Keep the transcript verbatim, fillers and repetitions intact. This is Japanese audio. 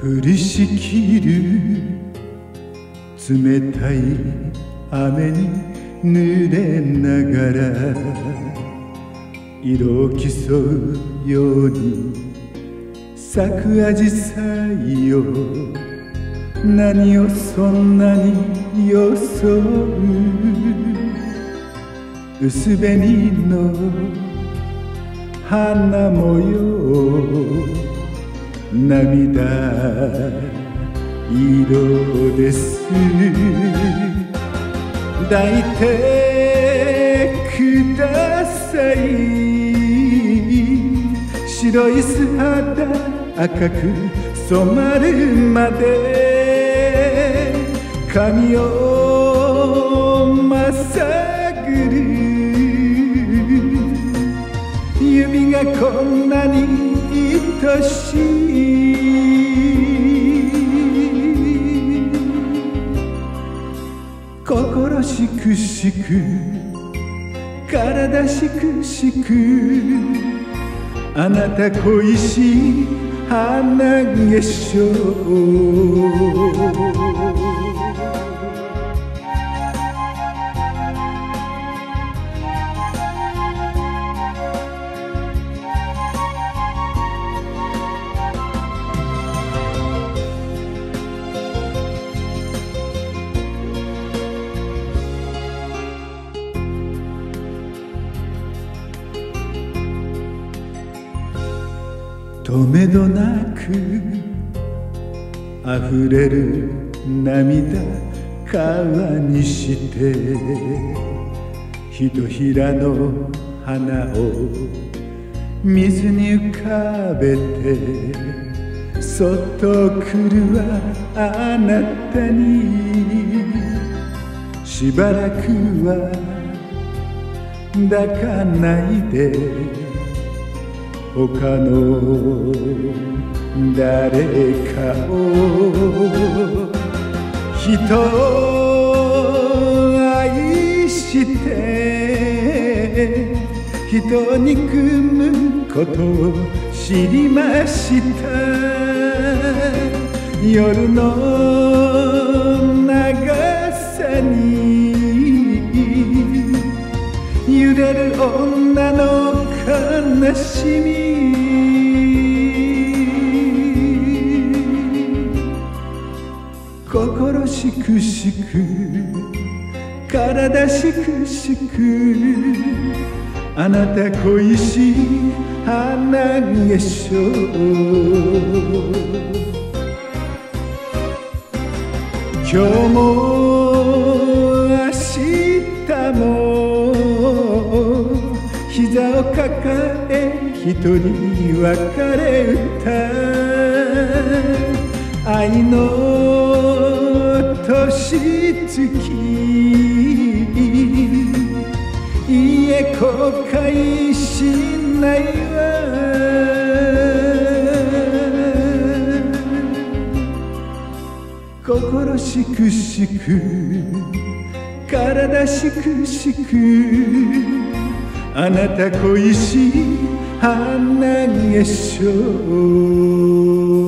降りしきる冷たい雨に濡れながら色を競うように咲く紫陽花よ、何をそんなに装う。薄紅の花模様、涙色です。抱いてください。白い素肌赤く染まるまで髪をまさぐる。指がこんなに愛しい。心しくしく体しくしく、あなた恋しい花化粧。とめどなく溢れる涙川にして、ひとひらの花を水に浮かべて、そっと来るわあなたに。しばらくは抱かないで、他の誰かを。人を愛して人を憎むことを知りました。夜の長さに揺れる女の悲しみ。心しくしく体しくしく、あなた恋しい花化粧。今日も明日も膝を抱え一人別れ歌。愛の年月、いいえ後悔しないわ。心しくしく体しくしく、あなた恋しい花化粧。